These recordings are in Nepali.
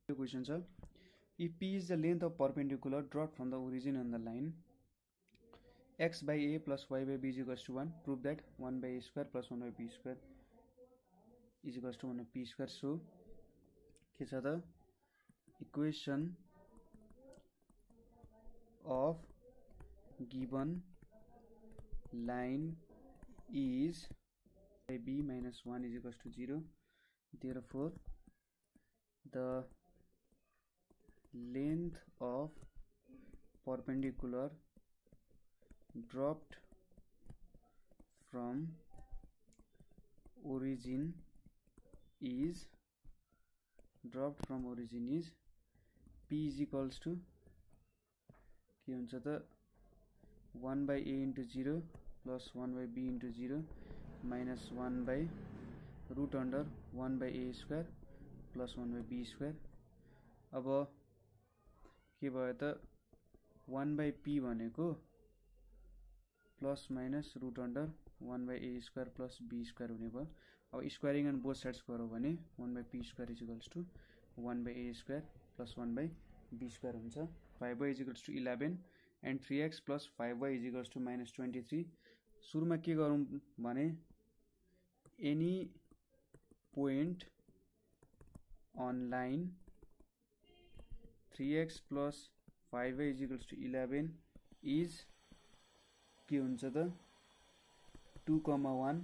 यो क्वेशन छ if p is the length of perpendicular dropped from the origin on the line x by a plus y by b is equals to 1, prove that 1 by a square plus 1 by b square is equals to 1 by p square. So के छ त equation of given line is by b minus 1 is equals to 0. Therefore the length of perpendicular dropped from origin is p is equals to के हुन्छ त 1 by a into 0 plus 1 by b into 0 minus 1 by root under 1 by a square plus 1 by b square. अब के भयो त 1 by p भनेको plus minus root under 1 by a square plus b square हुने भयो. अब स्क्वायरिङ अन बोथ साइड्स गरौँ भने 1 by p square is equals to 1 by a square plus 1 by b square हुन्छ. 5y is equals to 11 and 3x plus 5y is equals to minus 23. सुरुमा के गरौँ भने any point on line 3x plus 5y is equals to 11 is के हुन्छ त 2,1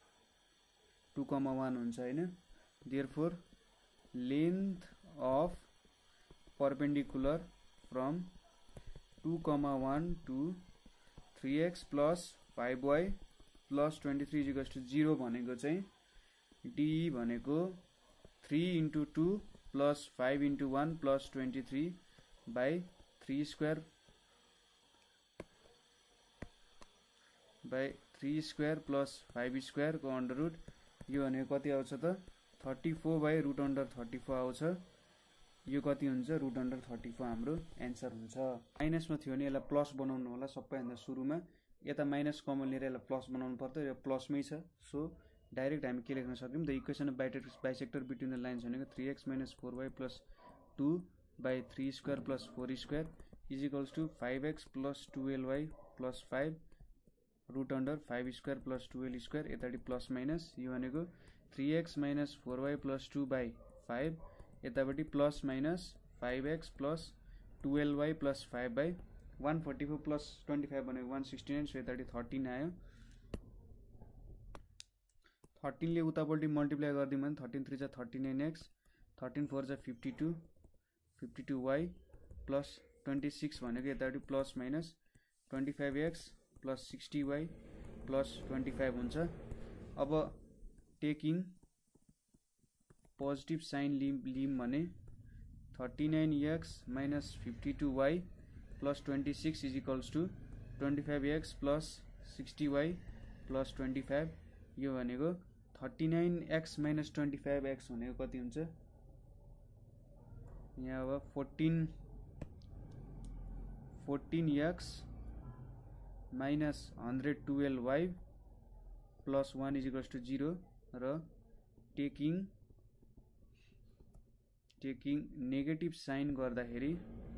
हुन्छ हैन. Therefore length of perpendicular from 2,1 to 3x plus 5y plus 23 is equals to 0 भनेको चाहिँ d भनेको 3 into 2 plus 5 into 1 plus 23 by 3 square plus 5 square को अंडर रूट. यो भनेको कति आउँछ त 34 by root under 34 आउँछ. यो कति हुन्छ रूट अंडर 34 हाम्रो एन्सर हुन्छ. माइनसमा थियो भने यसलाई प्लस बनाउनु होला सबैभन्दा सुरुमा. यता माइनस कमन लिएर यसलाई प्लस बनाउनु पर्छ. यो प्लसमै छ. सो डाइरेक्ट हामी के लेख्न सक्यौं the equation of bisector between the lines भनेको 3x minus 4y plus 2 by 3 square plus 4 square is equals to 5x plus 12y plus 5 root under 5 square plus 12 square. यताडी प्लस माइनस यो भनेको 3x minus 4y plus 2 by 5 यतापट्टि plus minus 5x plus 12y plus 5 by 144 plus 25 भनेको 169. सो यतापट्टि 13 आयो. 13 ले उतापट्टि मल्टिप्लाई गर्दियौ भने 13 3 जा 39x 13 4 जा 52y plus 26 भनेको यतापट्टि plus minus 25x plus 60y plus 25 हुन्छ. अब टेकिङ पोजिटिभ साइन लिम भने 39x minus 52y plus 26 is equals to 25x plus 60y plus 25. यो भनेको 39x minus 25x भनेको कति हुन्छ यहाँ अब 14x minus 112y plus 1 is equals to 0 र टेकिङ नेगेटिभ साइन गर्दाखेरि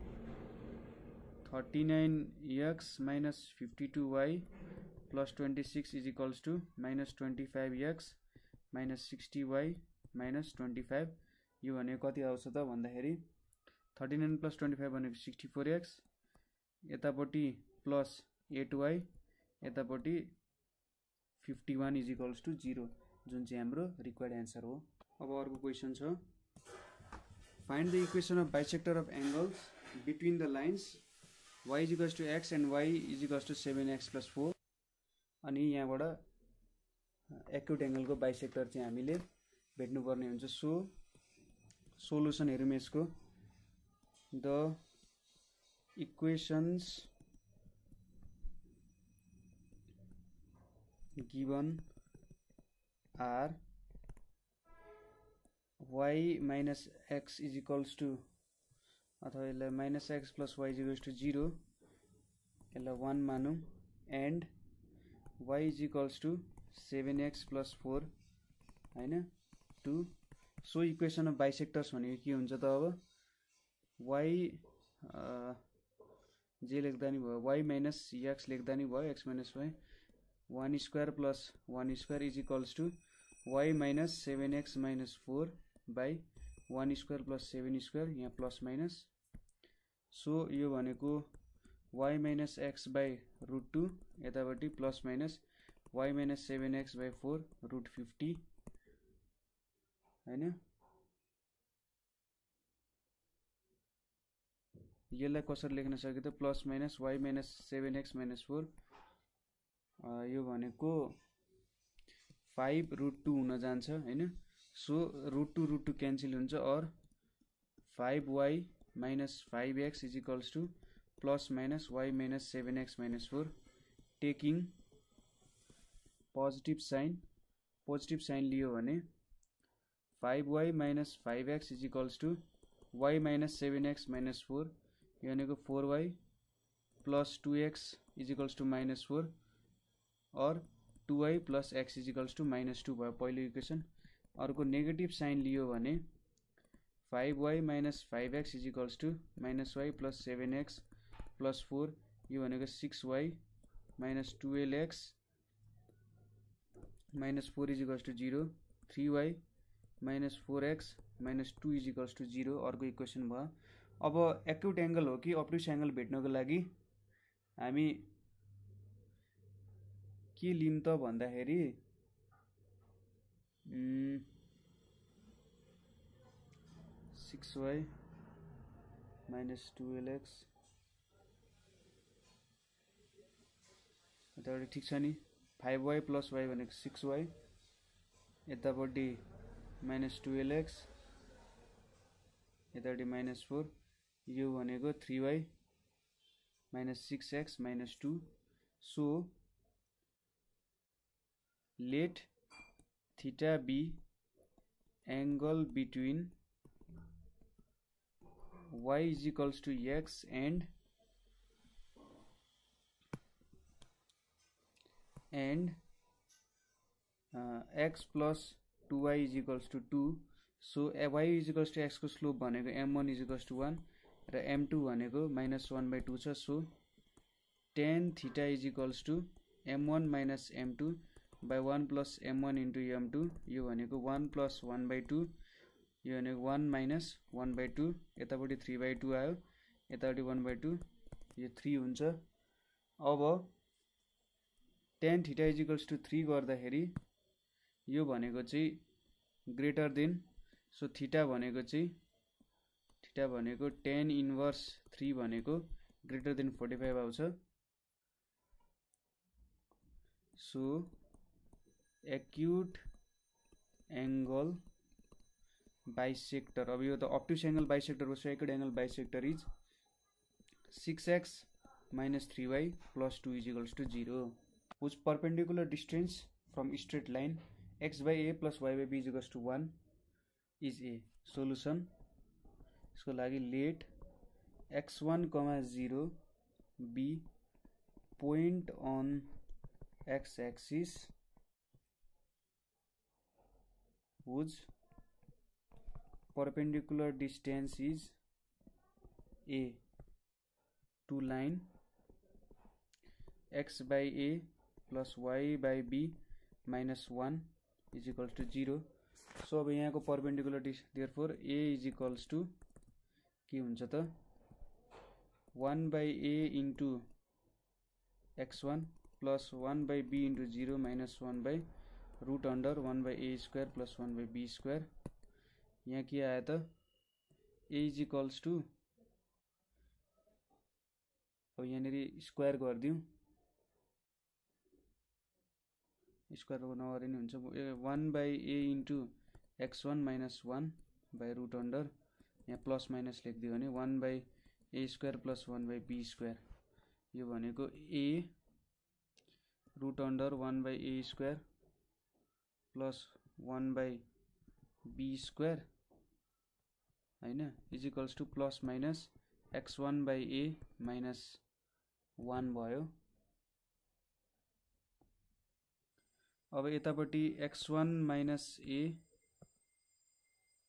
39x minus 52y plus 26 is equals to minus 25x minus 60y minus 25. यो भनेको कति आउँछ त भन्दाखेरि 39 plus 25 भनेको 64x यतापट्टि प्लस 8y यतापट्टि 51 is equals to 0 जुन चाहिँ हाम्रो रिक्वायर्ड एन्सर हो. अब अर्को क्वेशन छ find the equation of bisector of angles between the lines y is equals to x and y is equals to 7x plus 4. अनि यहाँबाट एक्युट एंगल को बाइसेक्टर चाहिँ हामीले भेट्नु पर्ने हुन्छ. सो सोलुसन हेरौँ यसको. The equations given are y minus x is equals to अथवा यसलाई minus x plus y is equals to 0 यसलाई 1 मानौं and y is equals to 7x plus 4 हैन to so equation of bisectors भनेको के हुन्छ त अब y जे लेख्दा नि भयो y माइनस x लेख्दा नि भयो x minus y 1 square plus 1 square is equals to y minus 7x minus 4 by 1 square plus 7 square यहाँ प्लस माइनस सो यो भनेको y minus x by root 2 यतापट्टि plus minus y minus 7x by 4 root 50 हैन यसलाई कसरी लेख्न सके त plus minus y minus 7x minus 4 यो भनेको 5 रुट 2 हुन जान्छ हैन सो रुट 2 क्यान्सल हुन्छ और 5y minus 5x is equals to plus minus y minus 7x minus 4 taking positive sign लियो भने 5y minus 5x is equals to y minus 7x minus 4 यो भनेको 4y plus 2x is equals to minus 4 और 2y plus x is equals to minus 2 भयो पहिलो इक्वेसन अर्को नेगेटिभ साइन लियो भने 5y minus 5x is equals to minus y plus 7x plus 4 यो भनेको 6y minus 12x minus 4 is equals to 0 3y minus 4x minus 2 is equals to 0 अर्को इक्वेसन भयो अब एक्युट एंगल हो कि अब्ट्युस एंगल भेट्नको लागि हामी के लिम त भन्दाखेरि 6y माइनस 12x यतापट्टि ठिक छ नि 5y प्लस y भनेको 6y यतापट्टि माइनस 12x यतापट्टि माइनस 4 यो भनेको 3y minus 6x minus 2 so let theta be angle between y is equals to x and x plus 2y is equals to 2 so y is equals to x को स्लोप भनेको m1 is equals to 1 र m2 भनेको minus 1 by 2 छ so tan theta is equals to m1 minus m2 by 1 plus m1 into m2 यो भनेको 1 plus 1 by 2 यो भनेको 1 minus 1 by 2 यतापट्टि 3 by 2 आयो यतापट्टि 1 by 2 यो 3 हुन्छ अब tan theta is equals to 3 गर्दाखेरि यो भनेको चाहिँ ग्रेटर देन सो थीटा भनेको tan इन्भर्स 3 भनेको ग्रेटर देन 45 आउँछ सो एक्यूट एंगल बाइसेक्टर अब यो त अब्ट्युस एंगल बाइसेक्टर हो so acute angle bisector is 6x minus 3y plus 2 is equals to 0 whose perpendicular distance from straight line x by a plus y by b is equals to 1 is a solution इसको लागि let x1, 0 be point on x axis whose perpendicular distance is a to line x by a plus y by b minus 1 is equals to 0 so अब यहाँ को perpendicular distance therefore a is equals to के हुन्छ त 1 by a into x1 plus 1 by b into 0 minus 1 by root under 1 by a square plus 1 by b square यहाँ के आयो त a is equals to अब यहाँनेरि स्क्वायर गरिदिउँ स्क्वायर नगरे नि हुन्छ 1 by a into x1 minus 1 by root under यहाँ प्लस माइनस लेखिदियो भने 1 by a square plus 1 by b square यो भनेको a root under 1 by a square plus 1 by b square हैन is equals to plus minus x1 by a minus 1 भयो अब यतापट्टि x1 minus a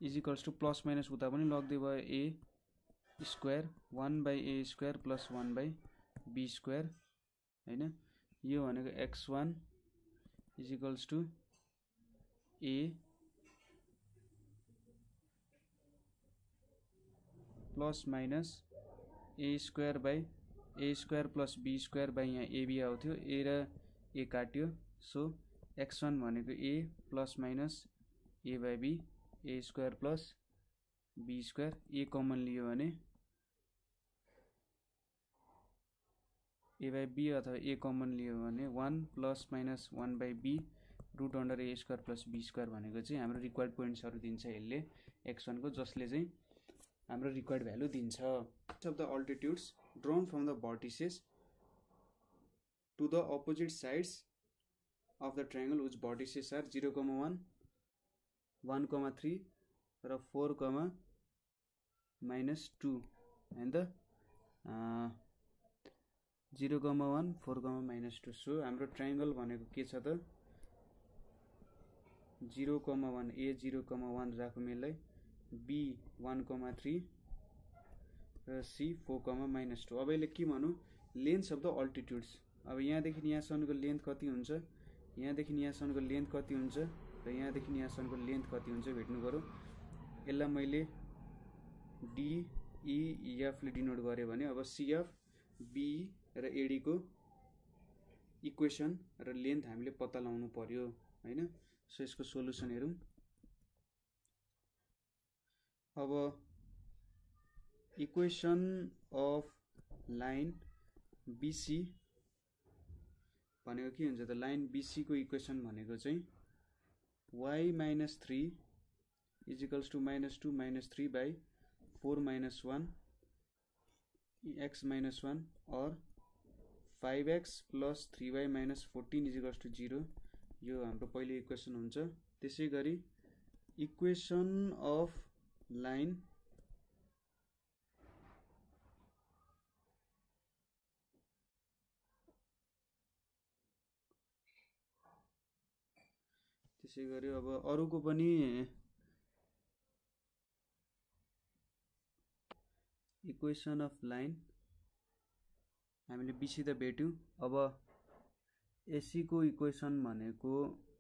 is equals to plus minus उता पनि लग्दै भयो a square 1/a square plus 1/b square हैन। यो भनेको x1 is equals to a plus minus a square plus b square by यहाँ ab आउँथ्यो, a र a काट्यो, सो x1 भनेको a plus minus a by b a square plus b square, a common लियो भने a बाई b अथवा a कमन लियो भने 1 plus minus 1 by b root under a square plus b square भनेको चाहिँ हाम्रो रिक्वायर्ड पोइन्ट्सहरू दिन्छ यसले x1 को, जसले चाहिँ हाम्रो रिक्वायर्ड भ्यालु दिन्छ। Of the altitudes drawn from the vertices to the opposite sides of the triangle whose vertices are 0,1, 1,3 र 4, -2 and the 0,1, 4, -2. So हाम्रो ट्रायंगल भनेको के छ त 0,1 a 0,1 राखौँ यसलाई, b 1,3 र c 4, -2। अब यसले के भनौँ लेन्थ अफ द अल्टिट्युड्स। अब यहाँदेखि यहाँसम्मको लेन्थ कति हुन्छ, यहाँदेखि यहाँसम्मको लेन्थ कति हुन्छ र यहाँदेखि यहाँसम्मको लेन्थ कति हुन्छ भेट्नु पर्यो। यसलाई मैले डी ई एफ ले डिनोट गरेँ भने अब सीएफ बी र एडी को इक्वेसन र लेन्थ हामीले पत्ता लगाउनु पर्यो हैन। सो यसको सोलुसन हेरौँ। अब इक्वेसन अफ लाइन बीसी भनेको के हुन्छ त, लाइन बीसी को इक्वेसन भनेको चाहिँ y - 3 is equals to -2 - 3 by 4 - 1 x - 1 और 5x plus 3y - 14 is equals to 0। यो हाम्रो पहिलो इक्वेसन हुन्छ। त्यसै गरी इक्वेसन अफ लाइन त्यसै गरी अब अरूको पनि इक्वेसन अफ लाइन हामीले बीसी त भेट्यौं। अब एसी को इक्वेसन भनेको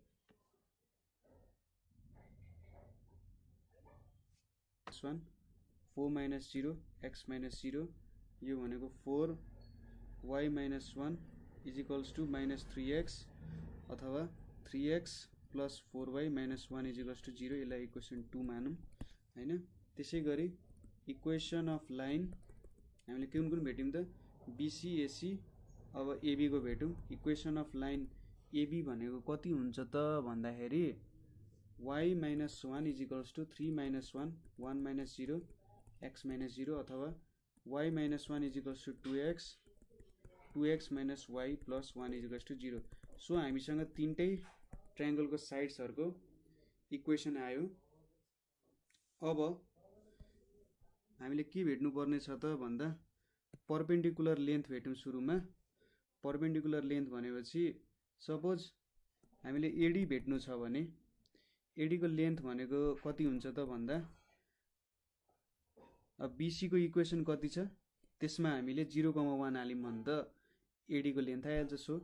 x1 4 - 0 x - 0, यो भनेको 4y - 1 is equals to -3x अथवा 3x plus 4y - 1 is equals to 0। यसलाई इक्वेसन 2 मानौं हैन। त्यसै गरी इक्वेसन अफ लाइन हामीले कुन कुन भेट्यौं त बीसी एसी। अब एबी को भेटौं। इक्वेसन अफ लाइन एबी भनेको कति हुन्छ त भन्दाखेरि y - 1 is equals to 3 - 1 1 - 0 x - 0 अथवा y - 1 is equals to 2x 2x - y plus 1 is equals to 0। So हामीसँग तीनटै ट्रायंगल को साइड्सहरुको इक्वेसन आयो। अब हामीले के भेट्नु पर्ने छ त भन्दा परपेंडिकुलर लेन्थ भेटौं। सुरुमा परपेंडिकुलर लेन्थ भनेपछि सपोज हामीले एडी भेट्नु छ भने एडी को लेन्थ भनेको कति हुन्छ त भन्दा अब बीसी को इक्वेसन कति छ त्यसमा हामीले 0,1 हाल्यौं भने त एडी को लेन्थ आइहाल्छ। So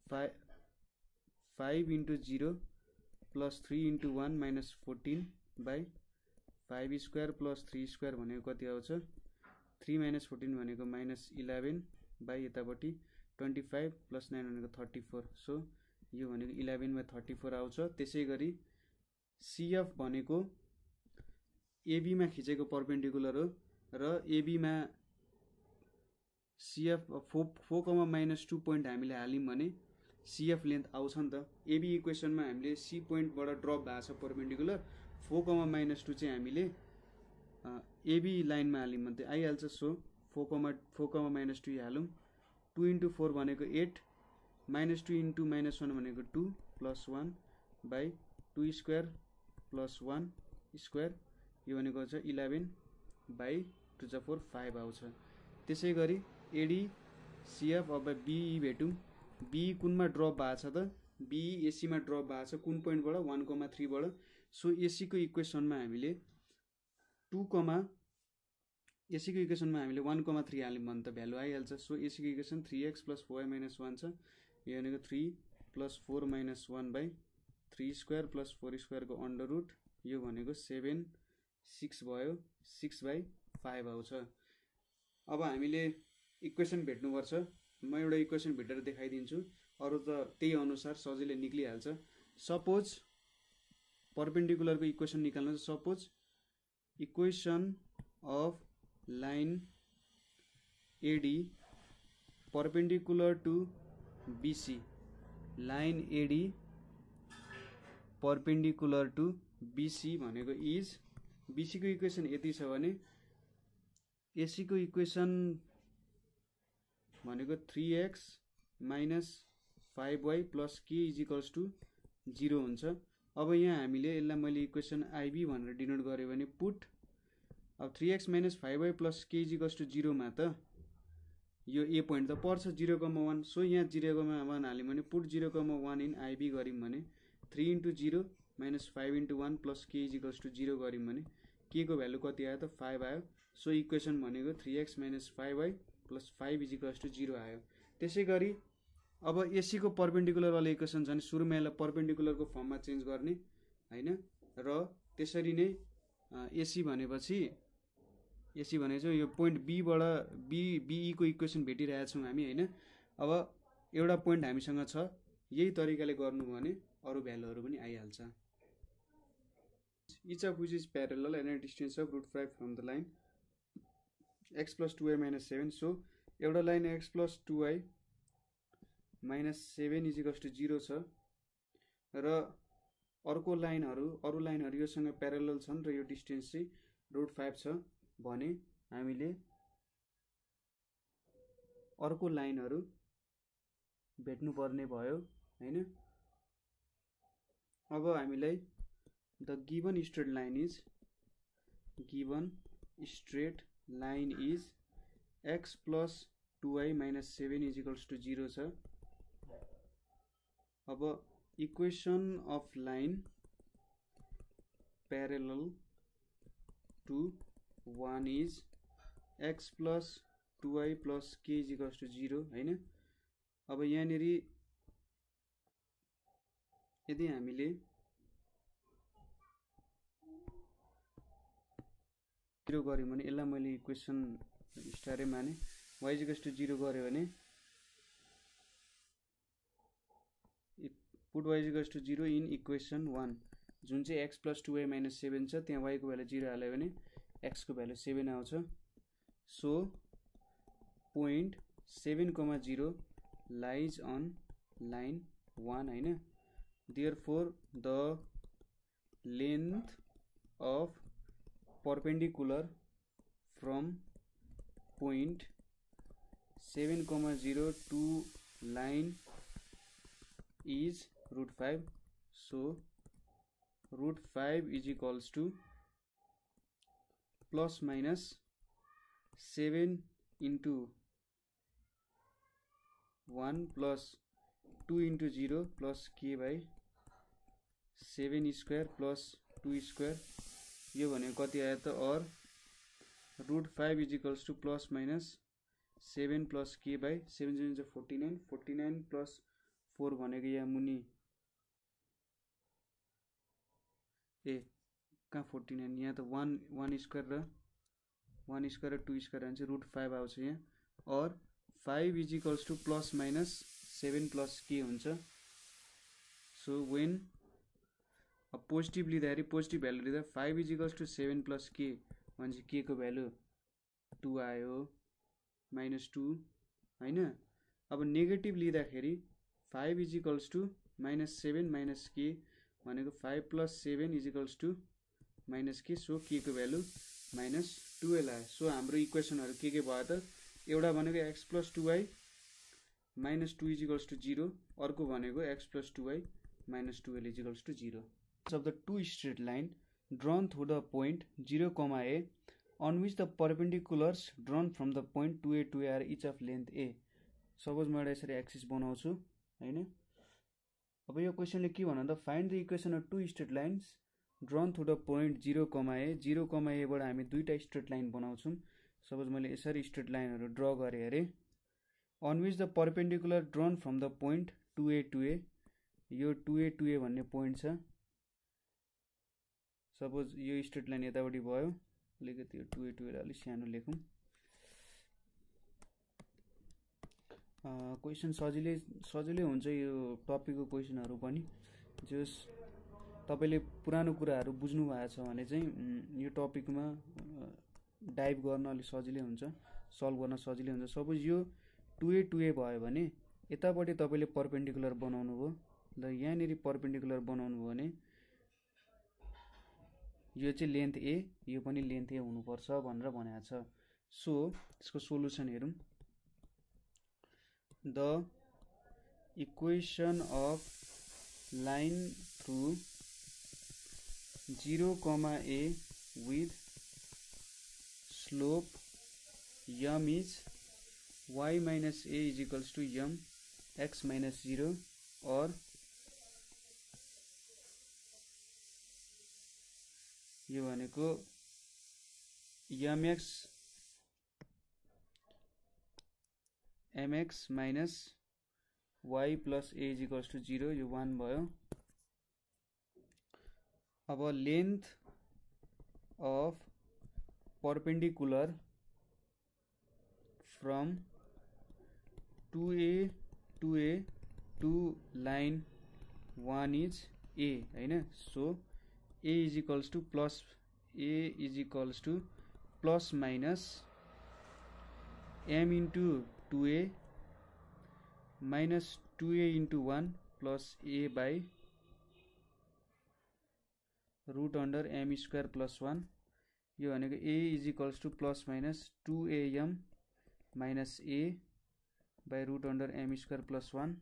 5 into 0 plus 3 into 1 minus 14 by 5 square plus 3 square भनेको कति आउँछ 3 minus 14 भनेको -11 by यतापट्टि 25 plus 9 भनेको 34। सो यो भनेको 11/34 आउँछ। त्यसै गरी सीएफ भनेको एबी मा खिचेको परपेंडिकुलर हो र एबी मा सीएफ 4,-2 पोइन्ट हामीले हाल्यौं भने सीएफ लेन्थ आउँछ नि त। एबी इक्वेसन मा हामीले सी पोइन्ट बाट ड्रप भएको छ परपेंडिकुलर 4,-2 चाहिँ हामीले एबी लाइन मा हाल्यौं भने आइहाल्छ। सो 4,-2 हालौं। 2 into 4 भनेको 8 -2 into -1 भनेको 2 plus 1 by 2 square plus 1 square, यो भनेको छ 11 by 2 = 4 5 आउँछ। त्यसै गरी एडी सीएफ अब बीई भेटौं। बी कुनमा ड्रप भएको छ त बी एसी मा ड्रप भएको छ कुन पोइन्ट बाट 1,3 बाट। सो एसी को इक्वेसन मा हामीले 2, एसीको इक्वेसनमा हामीले 1,3 हाल्यौँ भने त भ्यालु आइहाल्छ। सो एसीको इक्वेसन 3x + 4y - 1 छ। यो भनेको 3 + 4 - 1/3² + 4² को अंडर रुट, यो भनेको 7 6 भयो, 6/5 आउँछ। अब हामीले इक्वेसन भेट्नुपर्छ। म एउटा इक्वेसन भेटेर देखाइदिन्छु, अरु त त्यही अनुसार सजिलै निक्लिहाल्छ। सपोज परपेन्डिकुलरको इक्वेसन निकाल्नु छ। Suppose equation of line AD perpendicular to BC, line AD perpendicular to BC भनेको इज, बीसी को इक्वेसन यति छ भने एसी को इक्वेसन भनेको 3x - 5y + k = 0 हुन्छ। अब यहाँ हामीले यसलाई मैले इक्वेसन आइबी भनेर डिनोट गरे भने पुट अब 3x - 5y + k = 0 मा त यो ए पोइन्ट त पर्छ 0,1। सो यहाँ 0,1 हाल्यौँ भने पुट 0,1 इन आइबी गर्यौँ भने 3 × 0 - 5 × 1 + k = 0 गर्यौँ भने के को भ्यालु कति आयो त 5 आयो। सो इक्वेसन भनेको 3x - 5y + 5 = 0 आयो। त्यसै गरी अब एसी को परपेन्डिकुलर वाला इक्वेसन छ भने सुरुमा यसलाई परपेन्डिकुलर को फर्ममा चेन्ज गर्ने हैन, र त्यसरी नै एसी भनेपछि यो पोइन्ट बी बाट बीई को इक्वेसन भेटिरहेका छौं हामी हैन। अब एउटा पोइन्ट हामीसँग छ, यही तरिकाले गर्नु भने अरु भ्यालुहरु पनि आइहाल्छ। each of which is parallel and a distance of √5 from the line x + 2y - 7। So एउटा लाइन x + 2y - 7 = 0 छ र अर्को लाइनहरु योसँग प्यारलल छन् र यो डिस्टेन्स चाहिँ √5 छ भने हामीले अर्को लाइनहरु भेट्नु पर्ने भयो हैन। अब हामीलाई the given straight line is x + 2y - 7 = 0 छ। अब equation of line parallel to 1 is x + 2y + k = 0 हैन। अब यहाँनेरि यदि हामीले 0 गर्यौं भने यसलाई मैले इक्वेसन स्टारै माने y = 0 गर्यो भने पुट y = 0 इन इक्वेसन 1 जुन चाहिँ x + 2y - 7 छ, त्यहाँ y को भ्यालु 0 हाल्यो भने x को भ्यालु 7 आउँछ। So point 7,0 lies on line 1 हैन। Therefore the length of perpendicular from point 7,0 to line is √5. So √5 = ±7 into 1 plus 2 into 0 plus k by 7² plus 2²। यो भनेको कति आयो त, और √5 = ±7 plus k by 7 × 49 49 plus 4 भनेको यहाँ मुनि कहाँ 49 यहाँ त 1 1² र 1² र 2² भने चाहिँ √5 आउँछ यहाँ, और 5 = ±7 plus k हुन्छ। सो when पोजिटिभ लिँदाखेरि पोजिटिभ भ्यालु लिँदा 5 = 7 plus k भने चाहिँ k को भ्यालु 2 आयो, -2 हैन। अब नेगेटिभ लिँदाखेरि 5 = -7 - k भनेको 5 + 7 = -k। सो k को भ्यालु -12 आयो। सो हाम्रो इक्वेसनहरु के भयो त, एउटा भनेको x + 2y - 2 = 0, अर्को भनेको x + 2y - 12 = 0। of the two straight line drawn through the point 0, a on which the perpendiculars drawn from the point 2a to a are each of length a। Suppose म एउटा यसरी एक्सिस बनाउँछु हैन। अब यो क्वेशनले के भन्नु त, find the equation of two straight lines drawn through the point 0, a 0, a बाट हामी दुईटा स्ट्रेट लाइन बनाउँछौँ। सपोज मैले यसरी स्ट्रेट लाइनहरु ड्र गरे are on which the perpendicular drawn from the point 2a to a, यो 2a to a भन्ने पोइन्ट छ। सपोज यो स्ट्रेट लाइन यतापट्टि भयो, अलिकति यो 2a to a लाई अलि सानो लेखौँ। क्वेशन सजिलै हुन्छ यो टपिकको क्वेशनहरु पनि। जस तपाईले पुरानो कुराहरु बुझ्नु भएको छ भने चाहिँ यो टपिकमा डाइभ गर्न अलि सजिलै हुन्छ, सल्भ गर्न सजिलै हुन्छ। सपोज यो 2a to a भयो भने यतापट्टि तपाईले परपेन्डिकुलर बनाउनु भयो, ल यहाँनेरि परपेन्डिकुलर बनाउनु भयो भने यो चाहिँ लेन्थ a, यो पनि लेन्थ a हुनुपर्छ भनेर भनेको छ। सो यसको सोलुसन हेरौँ। The equation of line through 0, a with slope m is y minus a is equals to m x minus 0 or यो भनेको mx minus y plus a is equals to 0, यो 1 भयो। अब length of perpendicular from 2a to line 1 is a, हैन। So a is equals to plus minus m into 2a minus 2a into 1 plus a by root under m square plus 1, यो भनेको a is equals to plus minus 2am minus a by root under m square plus 1।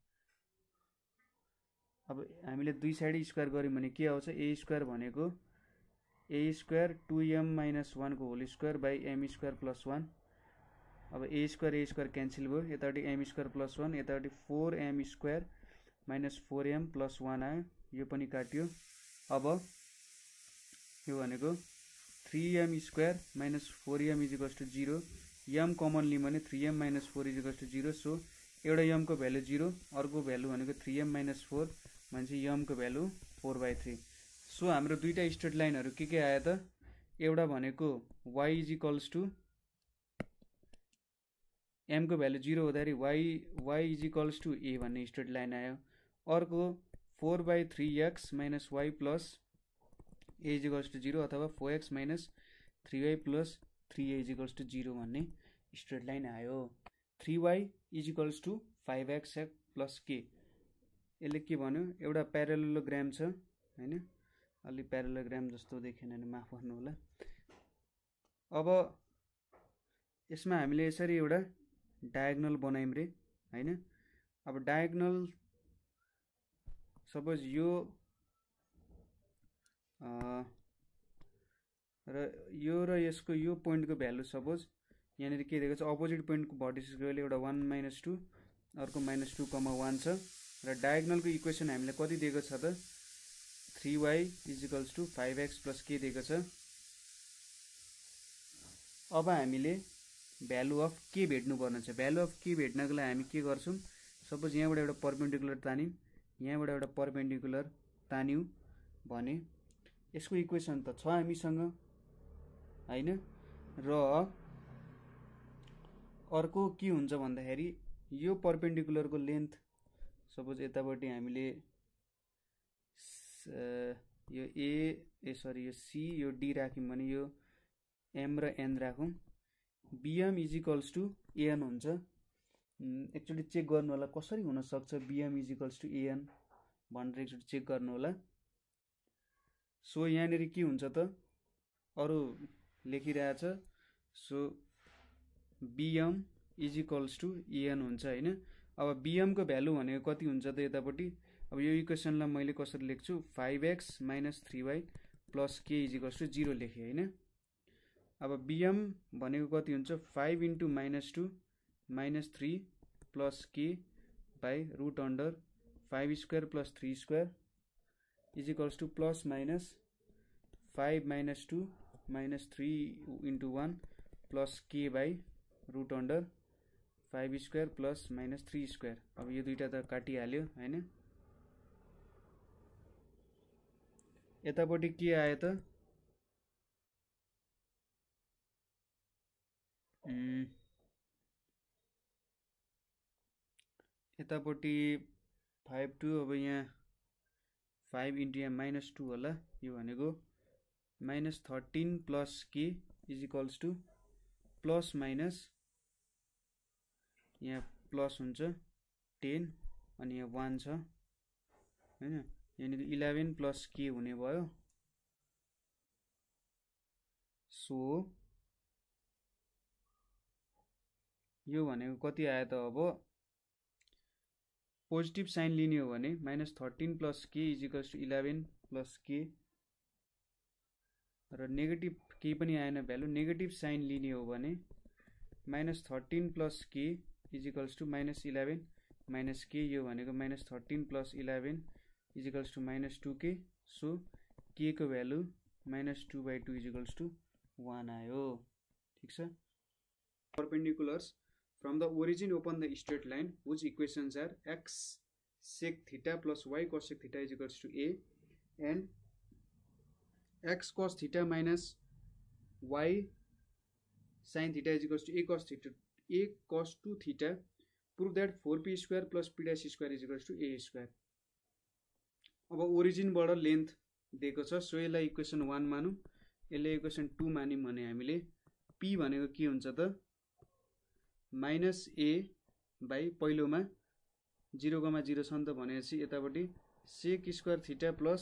अब हामीले दुई साइड स्क्वायर गर्यौं भने के आउँछ, a स्क्वायर भनेको a स्क्वायर 2m minus 1 को whole square by m square plus 1। अब a स्क्वायर क्यान्सल भयो, यतापट्टि m स्क्वायर plus 1, यतापट्टि 4m square minus 4m plus 1 आयो, यो पनि काट्यो। अब यो भनेको 3m स्क्वायर minus 4m is equals to 0, m common लियौं भने 3m minus 4 is equals to 0। So एउटा m को भ्यालु 0, अर्को भ्यालु भनेको 3m minus 4 भनेपछि m को भ्यालु 4/3। सो हाम्रो दुईटा स्ट्रेट लाइनहरु के आयो त, एउटा भनेको y is equals to m को भ्यालु 0 हुँदाखेरि y is equals to a भन्ने स्ट्रेट लाइन आयो। अर्को 4/3x minus y plus a is equals to 0 अथवा 4x minus 3y plus 3a is equals to 0 भन्ने स्ट्रेट लाइन आयो। 3y is equals to 5x plus k, यसले के भन्यो, एउटा प्यारालेलोग्राम छ हैन, अलि प्यारालेलोग्राम जस्तो देखेन भने माफ गर्नु होला। अब यसमा हामीले यसरी एउटा डायगोनल बनायौं रे हैन। अब डायगोनल सपोज यो र यसको यो पोइन्टको भ्यालु सपोज यहाँनेर के दिएको छ, अपोजिट पोइन्टको भर्टिसेसको भ्यालु एउटा 1 minus 2, अर्को -2, 1 छ र डायगोनलको इक्वेसन हामीले कति दिएको छ त, 3y is equals to 5x plus k दिएको छ। अब हामीले भ्यालु अफ के भेट्नु पर्ने छ। भ्यालु अफ के भेट्नको लागि हामी के गर्छौं, सपोज यहाँबाट एउटा परपेन्डिकुलर तान्यौं, यहाँबाट एउटा परपेन्डिकुलर तान्यौं भने यसको इक्वेसन त छ हामीसँग हैन। र अर्को के हुन्छ भन्दाखेरि यो परपेन्डिकुलरको लेन्थ सपोज यतापट्टि हामीले यो यो c यो d राख्यौं भने यो m र n राखौं, bm is equals to an हुन्छ। एकचोटी चेक गर्नु होला कसरी हुन सक्छ bm is equals to an भनेर एकचोटी चेक गर्नु होला। सो यहाँनेरि के हुन्छ त, अरु लेखिरहेछ, so bm is equals to an हुन्छ हैन। अब bm को भ्यालु भनेको कति हुन्छ त यतापट्टि, अब यो इक्वेसनलाई मैले कसरी लेख्छु, 5x minus 3y plus k is equals to 0 लेखे हैन। अब bm भनेको कति हुन्छ, 5 into -2 -3 plus k by root under 5 square plus 3 square is equals to plus minus 5 minus 2 minus 3 into 1 plus k by root under 5 square plus minus 3 square. अब यो दुईटा त काटिहाल्यो हैन। यतापट्टि के आयो त यतापट्टि 5 2 अब यहाँ 5 into यहाँ minus 2 होला। यो भनेको minus 13 plus k is equals to plus minus यहाँ प्लस हुन्छ 10 अनि यहाँ 1 छ हैन। यानी 11 plus k हुने भयो। सो यो भनेको कति आयो त अब पोजिटिभ साइन लिने हो भने minus 13 plus k is equals to 11 plus k र नेगेटिभ केही पनि आएन भ्यालु। नेगेटिभ साइन लिने हो भने minus 13 plus k is equals to minus 11 minus k। यो भनेको minus 13 plus 11 is equals to minus 2k। So k को value minus 2/2 is equals to 1 आयो। ठीक छ। Perpendiculars from the origin upon the straight line whose equations are x sec theta plus y cos sec theta is equals to a and x cos theta minus y sin theta is equals to a cos 2 theta. Prove that 4p square plus p dash square is equals to a square. अब ओरिजिन बाट लेन्थ दिएको छ। सो यसलाई इक्वेसन 1 मानौं, यसले इक्वेसन 2 मान्यौं भने हामीले p भनेको के हुन्छ त माइनस a बाइ पहिलोमा 0,0 छ नि त भनेपछि यतापट्टि sec square theta plus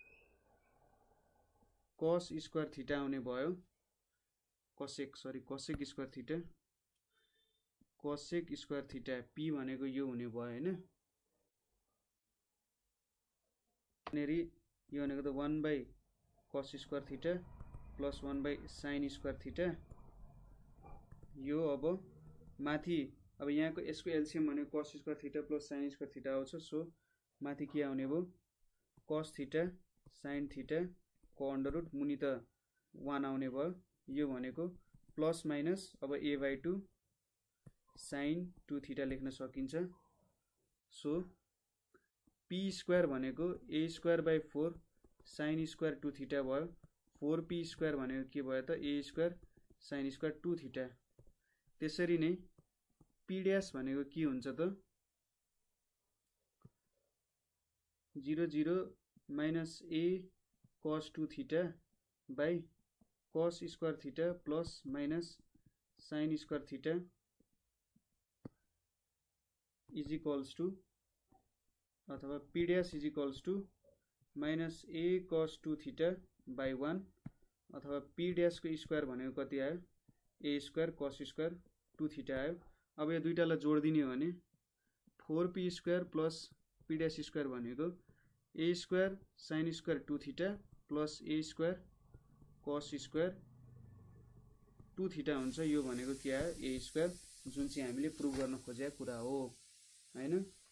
cos square theta आउने भयो। cosec square theta cosec square theta p भनेको यो हुने भयो हैन। नेरी यो भनेको त 1 by cos square theta plus 1 by sin square theta. यो अब माथि अब यहाँको यसको एलसीएम भनेको cos square theta plus sin square theta आउँछ। सो माथि के आउने भयो cos थीटा sin थीटा को अंडर रुट मुनि त 1 आउने भयो। यो भनेको प्लस माइनस अब a/2 sin 2 थीटा लेख्न सकिन्छ। सो p स्क्वायर भनेको a square by 4 sin square 2 theta भयो। 4p स्क्वायर भनेको के भयो त a square sin square 2 theta. त्यसरी नै p डैश भनेको के हुन्छ त 0 0 minus a cos 2 theta by cos square theta plus minus sin square theta is equals to अथवा p dash is equals to minus a cos 2 theta by 1 अथवा p डैश को स्क्वायर भनेको कति आयो a square cos square 2 theta आयो। अब यो दुईटालाई जोड्दिने हो भने 4p square plus p dash square भनेको a square sin square 2 theta plus a square cos square 2 theta हुन्छ। यो भनेको के आयो a स्क्वायर, जुन चाहिँ हामीले प्रुभ गर्न खोजेको कुरा हो हैन।